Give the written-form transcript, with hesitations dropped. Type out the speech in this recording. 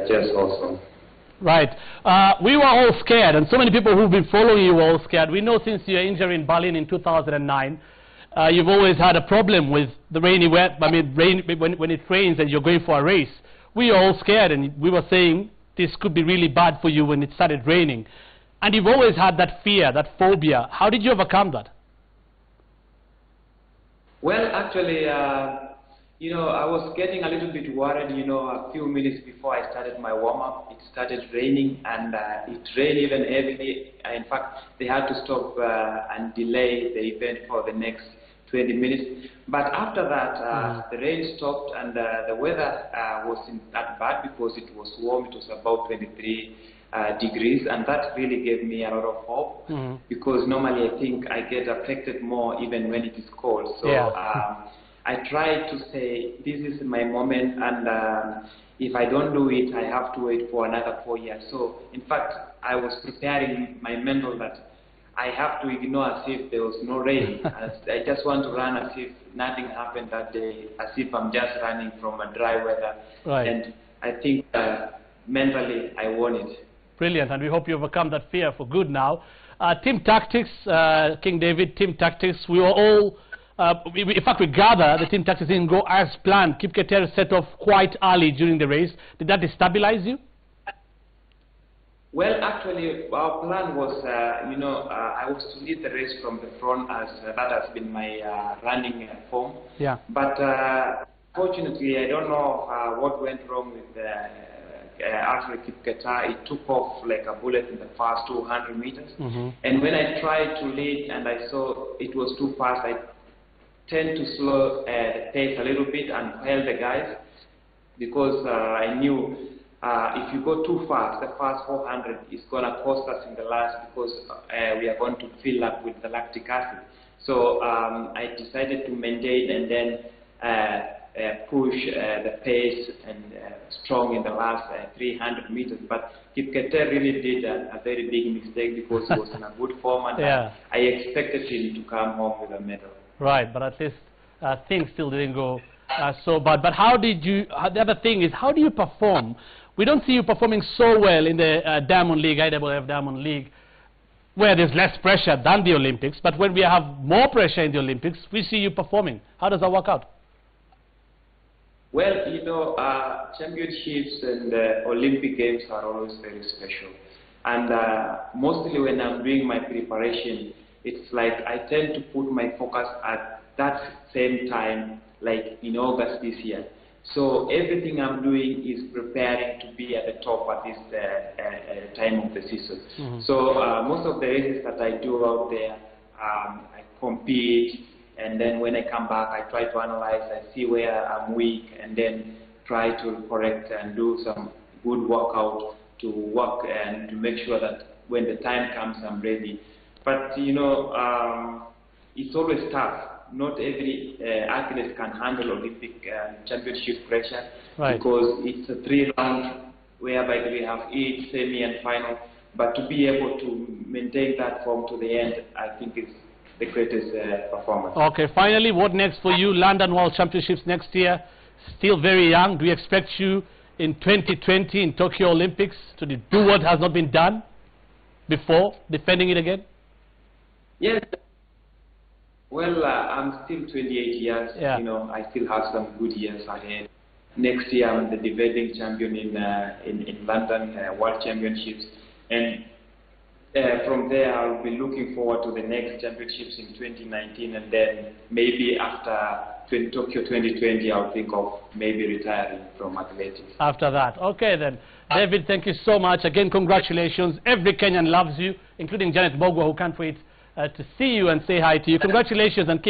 just awesome. Right. We were all scared, and so many people who've been following you were all scared. We know since your injury in Berlin in 2009, you've always had a problem with the rainy weather. I mean, when it rains and you're going for a race. We were all scared, and we were saying this could be really bad for you when it started raining. And you've always had that fear, that phobia. How did you overcome that? Well, actually, you know, I was getting a little bit worried, you know, a few minutes before I started my warm-up. It started raining, and it rained even heavily. In fact, they had to stop and delay the event for the next 20 minutes. But after that, the rain stopped, and the weather wasn't that bad because it was warm. It was about 23 degrees, and that really gave me a lot of hope, because normally I think I get affected more even when it is cold. So I try to say this is my moment, and if I don't do it, I have to wait for another 4 years. So in fact, I was preparing my mental that I have to ignore as if there was no rain. I just want to run as if nothing happened that day, as if I'm just running from a dry weather. Right. And I think mentally I won it. Brilliant, and we hope you overcome that fear for good now. Team tactics, King David, team tactics, we were all, in fact we gather the team tactics didn't go as planned. Kipketer set off quite early during the race. Did that destabilize you? Well, actually, our plan was, you know, I was to lead the race from the front, as that has been my running form. Yeah. But fortunately, I don't know what went wrong with Alfred Kipketer. It took off like a bullet in the first 200 meters. And when I tried to lead and I saw it was too fast, I tend to slow the pace a little bit and held the guys, because I knew if you go too fast, the first 400 is going to cost us in the last, because we are going to fill up with the lactic acid. So I decided to maintain and then push the pace and strong in the last 300 meters. But Kipketer really did a very big mistake, because he was in a good form, and I expected him to come home with a medal. Right, but at least things still didn't go so bad. But how did you, the other thing is, how do you perform? We don't see you performing so well in the Diamond League, IAAF Diamond League, where there's less pressure than the Olympics. But when we have more pressure in the Olympics, we see you performing. How does that work out? Well, you know, championships and Olympic Games are always very special. And mostly when I'm doing my preparation, it's like I tend to put my focus at that same time, like in August this year. So everything I'm doing is preparing to be at the top at this time of the season. So most of the races that I do out there, I compete, and then when I come back, I try to analyze, I see where I'm weak, and then try to correct and do some good workout to work and to make sure that when the time comes, I'm ready. But you know, it's always tough. Not every athlete can handle Olympic championship pressure, because it's a 3-round whereby we have each semi and final. But to be able to maintain that form to the end, I think is the greatest performance. Okay, finally, what next for you? London World Championships next year, still very young. Do we expect you in 2020 in Tokyo Olympics to do what has not been done before, defending it again? Yes. Well, I'm still 28 years. You know, I still have some good years ahead. Next year, I'm the defending champion in London World Championships, and from there, I'll be looking forward to the next championships in 2019, and then maybe after Tokyo 2020, I'll think of maybe retiring from athletics. After that, okay then. David, thank you so much. Again, congratulations. Every Kenyan loves you, including Janet Bogwa, who can't wait to see you and say hi to you. Congratulations, and keep